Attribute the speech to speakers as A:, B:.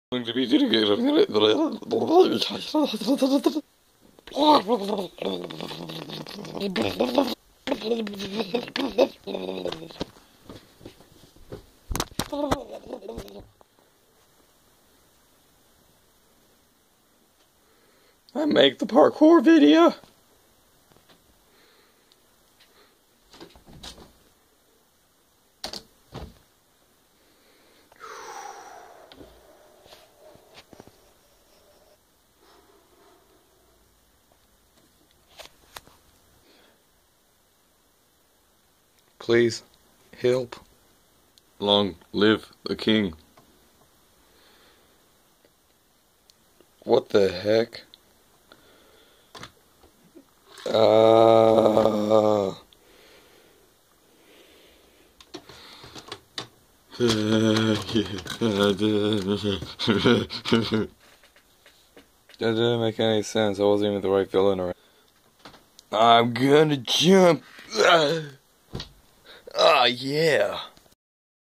A: Going to be doing it. I make the parkour video. Please help. Long live the king. What the heck? That didn't make any sense. I wasn't even the right villain. Or I'm gonna jump. Ah, yeah.